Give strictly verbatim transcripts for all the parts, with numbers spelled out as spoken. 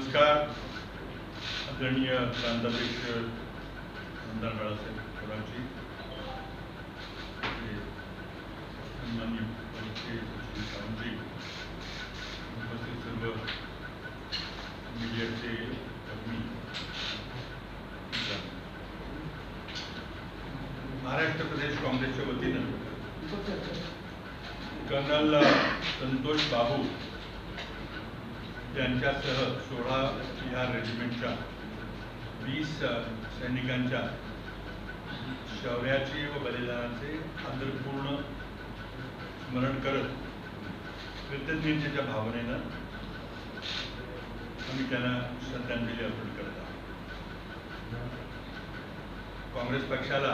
नमस्कार. आदरणीय प्रांताध्यक्ष आमदार बाळासाहेब थोरातजी, सन्माननीय मंत्री, उपस्थित सर्व मीडियाचे कर्मी, महाराष्ट्र प्रदेश काँग्रेसच्या वतीनं कर्नल संतोष बाबू यांच्यासह सोळा या रेजिमेंटच्या वीस सैनिकांच्या शौर्याचे व बलिदानाचे आदरपूर्ण स्मरण करत कृतज्ञतेच्या भावनेनं आम्ही त्यांना श्रद्धांजली अर्पण करत आहोत. काँग्रेस पक्षाला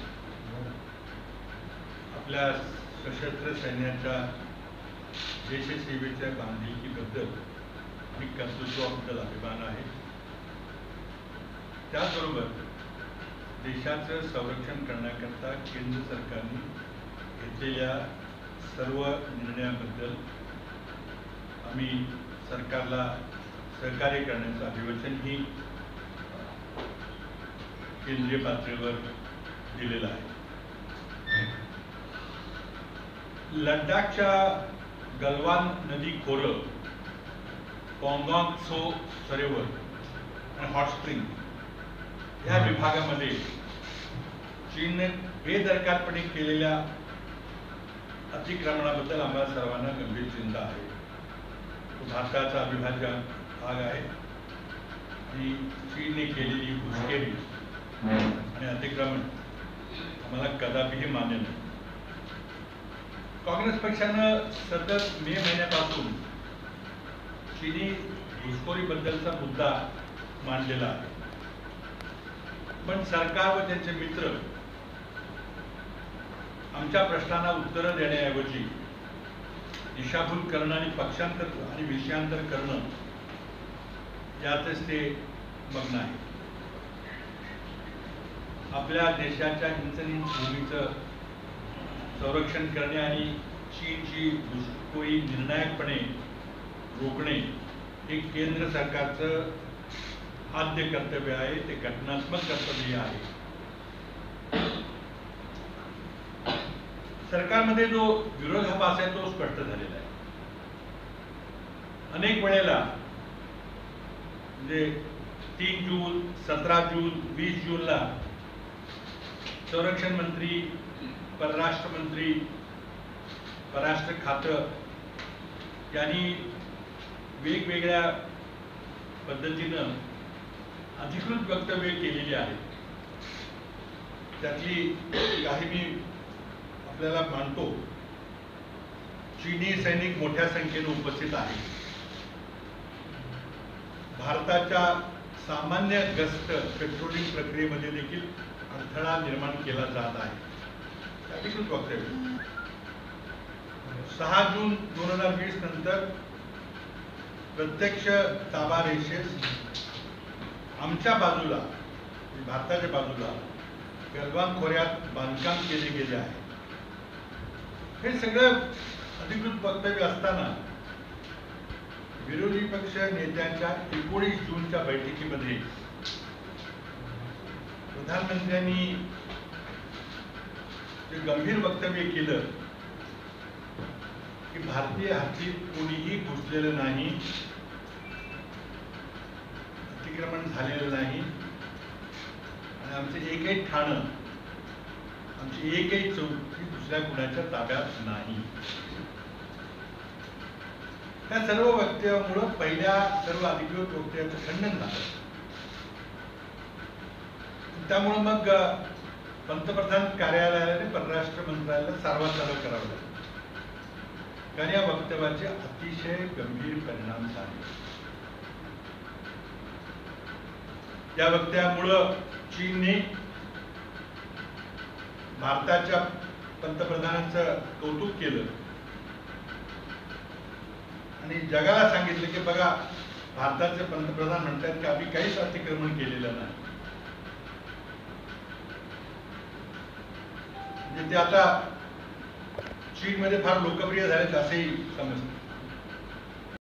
आपल्या सशस्त्र सैन्याच्या देशसेवेच्या बांधिलकीबद्दल आणि कर्तृत्वाबद्दल अभिमान आहे. त्याचबरोबर देशाचं संरक्षण करण्याकरता केंद्र सरकारने घेतलेल्या सर्व निर्णयाबद्दल आम्ही सरकारला सहकार्य करण्याचं अभिवचनही केंद्रीय पातळीवर दिलेलं आहे. लडाखच्या गलवान नदी खोरं, पॉंगॉंग त्सो सरोवर आणि हॉट स्प्रिंग या विभागामध्ये चीनने बेदरकारपणे केलेल्या अतिक्रमणाबद्दल आम्हाला सर्वांना गंभीर चिंता आहे. तो भारताचा अविभाज्य भाग आहे आणि चीनने केलेली घुसखोरी आणि अतिक्रमण आम्हाला कदापिही मान्य नाही. काँग्रेस पक्षानं सतत मे महिन्यापासून चीनी घुसखोरीबद्दलचा मुद्दा मांडलेला आहे, पण सरकार व त्यांचे मित्र आमच्या प्रश्नांना उत्तरं देण्याऐवजी दिशाभूल करणं आणि पक्षांतर आणि विषयांतर करणं यातच ते मग्न आहे. आपल्या देशाच्या हिंसनीय भूमीचं संरक्षण करणे आणि चीनची घुसखोरी निर्णायकपणे रोखणे हे केंद्र सरकारचं आद्य कर्तव्य आहे. ते घटनात्मक कर्तव्य आहे. सरकारमध्ये जो विरोधाभास आहे तो स्पष्ट झालेला आहे. अनेक वेळेला म्हणजे तीन जून, सतरा जून, वीस जूनला संरक्षण मंत्री, परराष्ट्र मंत्री, परराष्ट्र खातं यांनी वेगवेगळ्या पद्धतीनं अधिकृत वक्तव्य केलेली आहेत. त्यातली काही मी आपल्याला मानतो. चीनी सैनिक मोठ्या संख्येने उपस्थित आहेत. भारताच्या सामान्य गस्त पेट्रोलिंग प्रक्रियेमध्ये देखील अडथळा निर्माण केला जात आहे. अधिकृत वक्तव्य. सहा जून दोन हजार वीस नंतर प्रत्यक्ष ताबा रेषेस आमच्या बाजूला, भारताच्या बाजूला गलवान खोऱ्यात बांधकाम केले गेले आहे. हे सगळं अधिकृत वक्तव्य असताना विरोधी पक्ष नेत्यांच्या एकोणीस जूनच्या बैठकीमध्ये प्रधानमंत्र्यांनी जे गंभीर वक्तव्य केलं की भारतीय हद्दीत कोणीही घुसलेलं नाही, अतिक्रमण झालेलं नाही आणि आमचे एकही ठाणं, आमची एकही चौकी दुसऱ्या कुणाच्या ताब्यात नाही. त्या सर्व वक्तव्यामुळं पहिल्या सर्व अधिकृत वक्तव्याचं खंडन झालं. त्यामुळं मग पंतप्रधान कार्यालयाने परराष्ट्र मंत्रालयाला सारवासारव करावं लागलं. कारण या वक्तव्याचे अतिशय गंभीर परिणाम झाले. या वक्तव्यामुळं चीनने भारताच्या पंतप्रधानांचं कौतुक केलं आणि जगाला सांगितलं की बघा, भारताचे पंतप्रधान म्हणतात की आम्ही काहीच अतिक्रमण केलेलं नाही. म्हणजे ते आता चीनमध्ये फार लोकप्रिय झालेत असेही समजतं.